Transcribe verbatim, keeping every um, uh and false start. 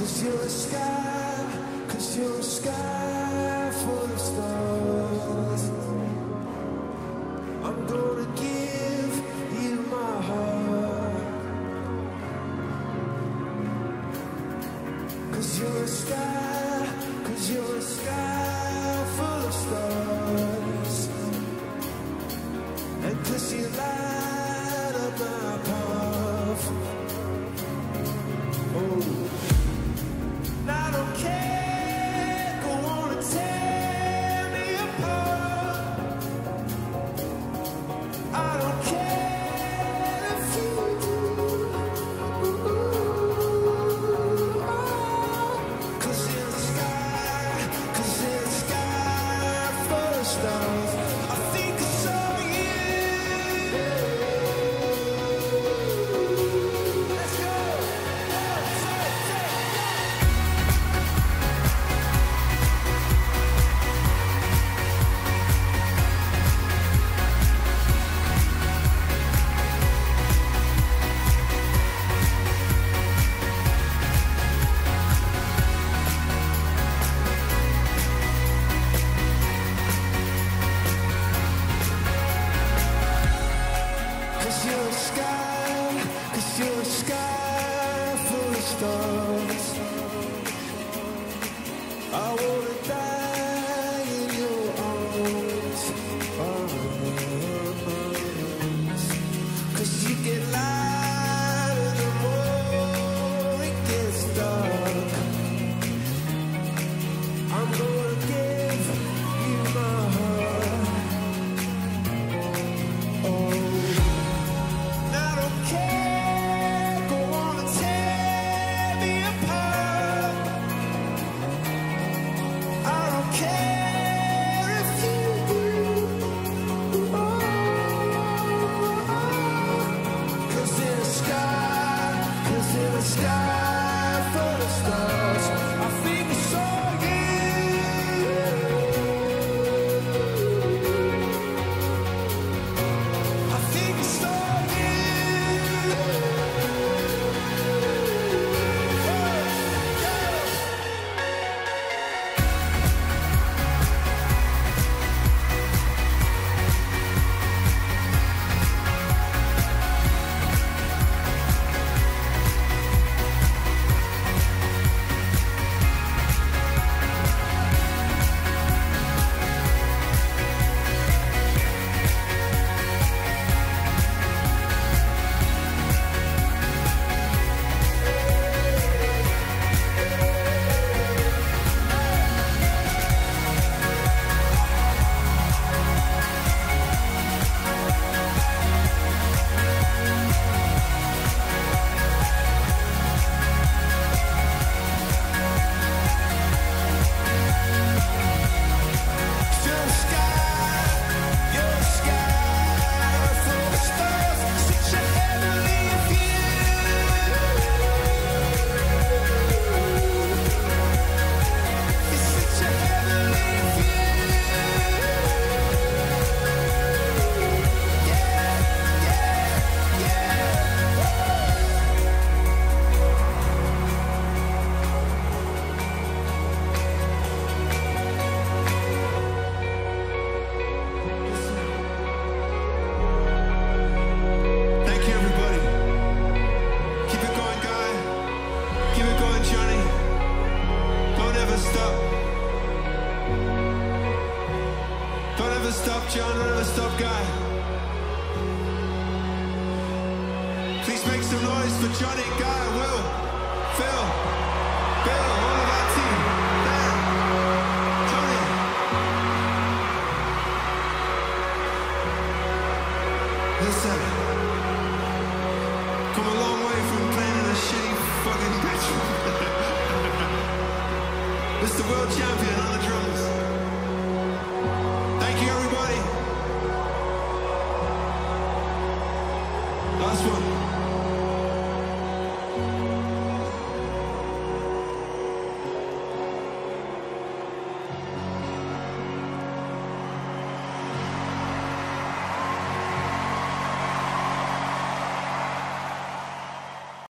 'Cause you're a sky, 'cause you're a sky full of stars. I'm gonna give you my heart. 'Cause you're a sky, 'cause you're a sky full of stars. And 'cause you light up my path. Oh, I don't care, go on and tear me apart. I don't care if you do. 'Cause in the sky, 'cause in the sky full of stars, I think I saw you. Let's go. Cause you're a sky, cause you're a sky full of stars. I wanna die in your arms, arms. Cause you get lighter the more it gets dark. I'm gonna give you my heart. Oh, I don't care, go on and tear me apart. I don't care if you do. Oh, 'cause in the sky, 'cause in the sky full of stars, I think I saw you. I think I saw you. You're a sky, you're a sky full of stars, such a heavenly view. It's such a heavenly view. Yeah, yeah, yeah. Thank you, everybody. Keep it going, Guy. Keep it going, Johnny. Don't ever stop. Don't ever stop, John. Don't ever stop, Guy. Please make some noise for Johnny, Guy, Will, Phil, Bill, all of our team. Dan, Johnny. Listen. Come a long way from playing in a shitty fucking bedroom. It's the world champion.